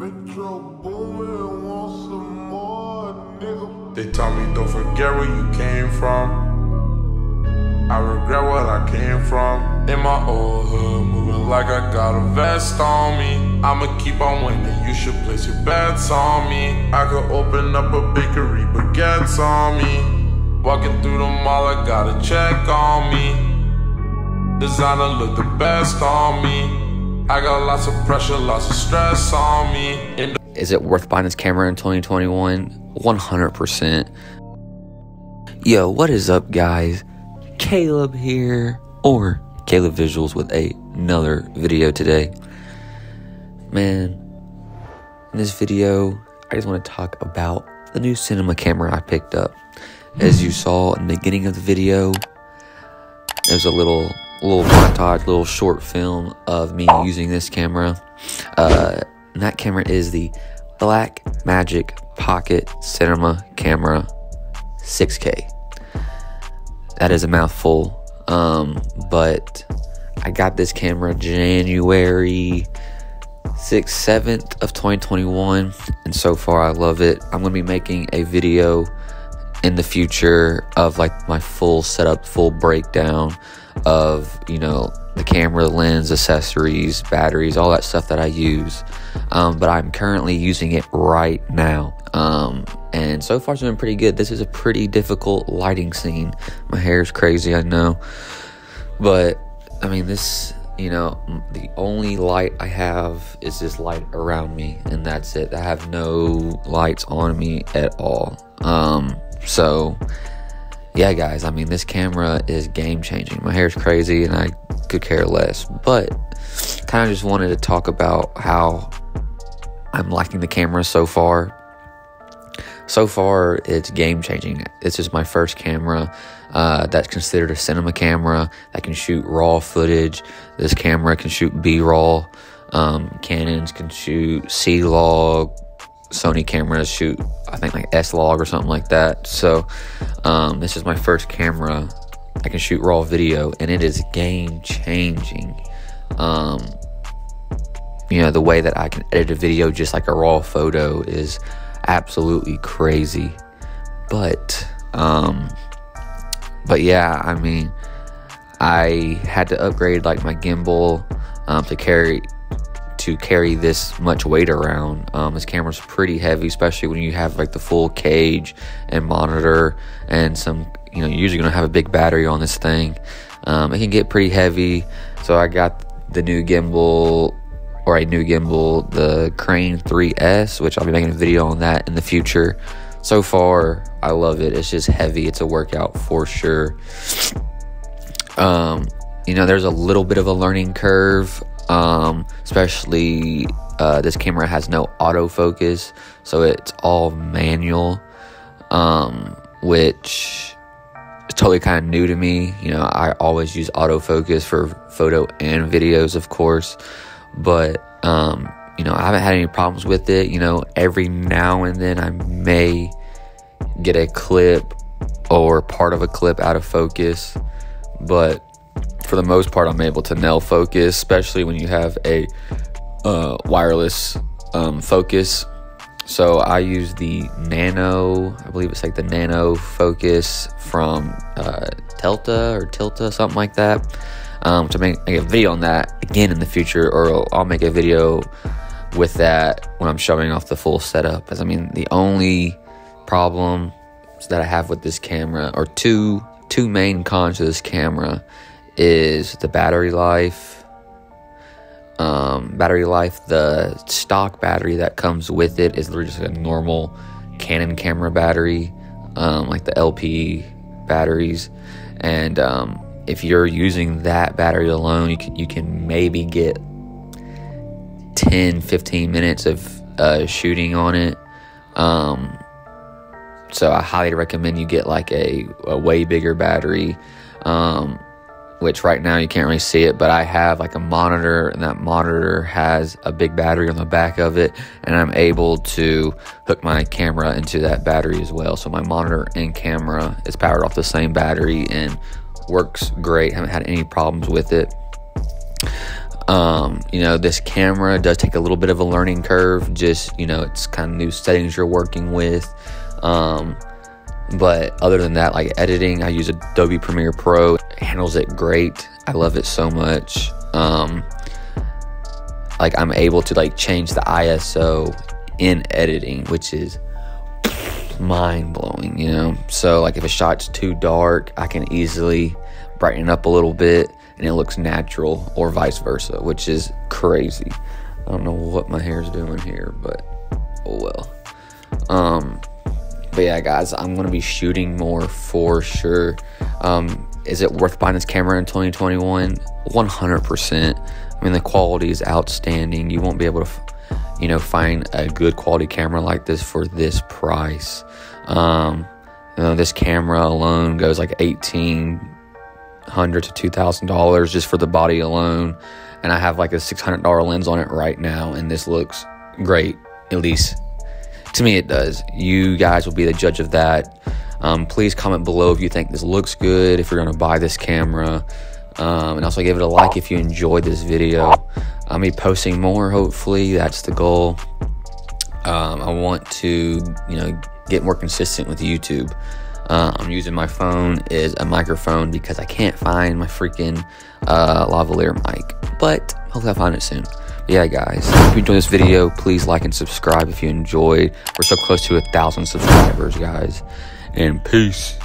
They told me don't forget where you came from. I regret what I came from. In my old hood, moving like I got a vest on me. I'ma keep on winning, you should place your bets on me. I could open up a bakery, baguettes on me. Walking through the mall, I got a check on me. Designer look the best on me. I got lots of pressure, lots of stress on me. Is it worth buying this camera in 2021? 100%. Yo, what is up, guys? Caleb here, or Caleb Visuals, with another video today. Man, in this video, I just want to talk about the new cinema camera I picked up. As you saw in the beginning of the video, there's a little montage, little short film of me using this camera. And that camera is the Blackmagic Pocket Cinema Camera 6K. That is a mouthful, but I got this camera January 6th, 7th of 2021, and so far I love it. I'm going to be making a video in the future of like my full setup, full breakdown of, you know, the camera, lens, accessories, batteries, all that stuff that I use. But I'm currently using it right now. And so far it's been pretty good. This is a pretty difficult lighting scene. My hair's crazy, I know. But, I mean, this, you know, the only light I have is this light around me, and that's it. I have no lights on me at all. So, yeah, guys, I mean, this camera is game-changing. My hair's crazy, and I could care less. But, kind of just wanted to talk about how I'm liking the camera so far. So far, it's game-changing. This is my first camera that's considered a cinema camera that can shoot raw footage. This camera can shoot B-roll. Canons can shoot C-Log. Sony cameras shoot, I think, like S-Log or something like that. So, this is my first camera I can shoot raw video, and it is game-changing. You know, the way that I can edit a video just like a raw photo is absolutely crazy. But yeah, I mean, I had to upgrade like my gimbal to carry this much weight around. This camera's pretty heavy, especially when you have like the full cage and monitor and some, you know, you're usually gonna have a big battery on this thing. It can get pretty heavy, so I got the new gimbal, the Crane 3S, which I'll be making a video on that in the future. So far, I love it. It's just heavy. It's a workout for sure. You know, there's a little bit of a learning curve, especially this camera has no autofocus, so it's all manual, which is totally kind of new to me. You know, I always use autofocus for photo and videos, of course. But, you know, I haven't had any problems with it. You know, every now and then I may get a clip or part of a clip out of focus. But for the most part, I'm able to nail focus, especially when you have a wireless focus. So I use the Nano, I believe it's like the Nano Focus from Tilta, something like that. To make a video on that again in the future, or I'll make a video with that when I'm showing off the full setup. As I mean, the only problem that I have with this camera, or two main cons to this camera, is the battery life. The stock battery that comes with it is literally just a normal Canon camera battery, like the LP batteries, and if you're using that battery alone, you can maybe get 10-15 minutes of shooting on it. So I highly recommend you get like a way bigger battery, which right now you can't really see it, but I have like a monitor, and that monitor has a big battery on the back of it, and I'm able to hook my camera into that battery as well. So my monitor and camera is powered off the same battery and works great. Haven't had any problems with it. You know, this camera does take a little bit of a learning curve. Just, you know, it's kind of new settings you're working with. But other than that, like editing, I use Adobe Premiere Pro. It handles it great. I love it so much. Like I'm able to like change the ISO in editing, which is mind-blowing, you know. So like if a shot's too dark, I can easily brighten it up a little bit and it looks natural, or vice versa, which is crazy. I don't know what my hair's doing here, but oh well. But yeah, guys, I'm gonna be shooting more for sure. Is it worth buying this camera in 2021? 100%. I mean, the quality is outstanding. You won't be able to, you know, find a good quality camera like this for this price. You know, this camera alone goes like $1,800 to $2,000 just for the body alone, and I have like a $600 lens on it right now, and this looks great. At least to me, it does. You guys will be the judge of that. Please comment below if you think this looks good, if you're gonna buy this camera. And also give it a like if you enjoyed this video. I'll be posting more, hopefully. That's the goal. I want to, you know, get more consistent with YouTube. I'm using my phone as a microphone because I can't find my freaking lavalier mic. But hopefully I'll find it soon. But yeah, guys, if you enjoyed this video, please like and subscribe if you enjoyed. We're so close to 1,000 subscribers, guys. And peace.